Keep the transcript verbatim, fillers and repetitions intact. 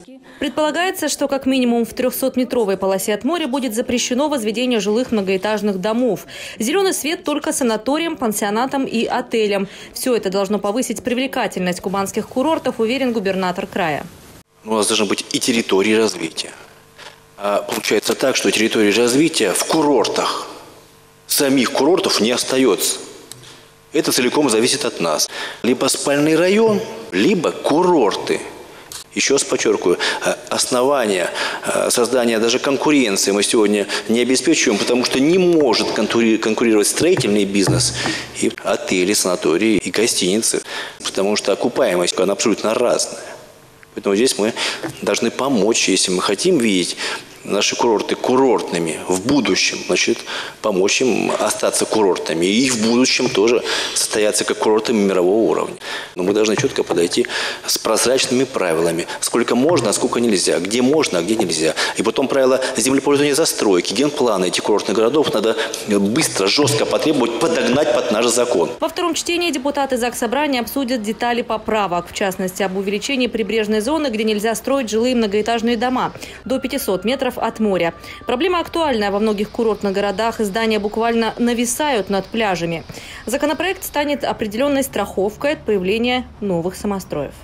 Предполагается, что как минимум в трехсотметровой полосе от моря будет запрещено возведение жилых многоэтажных домов. Зеленый свет только санаториям, пансионатам и отелям. Все это должно повысить привлекательность кубанских курортов, уверен губернатор края. У нас должны быть и территории развития. А получается так, что территории развития в курортах, самих курортов не остается. Это целиком зависит от нас. Либо спальный район, либо курорты. Еще раз подчеркиваю, основания создания даже конкуренции мы сегодня не обеспечиваем, потому что не может конкурировать строительный бизнес и отели, санатории и гостиницы, потому что окупаемость, она абсолютно разная. Поэтому здесь мы должны помочь, если мы хотим видеть наши курорты курортными в будущем, значит, помочь им остаться курортами и в будущем тоже состояться как курортами мирового уровня. Но мы должны четко подойти с прозрачными правилами, сколько можно, а сколько нельзя, где можно, а где нельзя. И потом правила землепользования, застройки, генплана этих курортных городов надо быстро, жестко потребовать, подогнать под наш закон. Во втором чтении депутаты Заксобрания обсудят детали поправок, в частности, об увеличении прибрежной зоны, где нельзя строить жилые многоэтажные дома до пятисот метров от моря. Проблема актуальная во многих курортных городах. Здания буквально нависают над пляжами. Законопроект станет определенной страховкой от появления новых самостроев.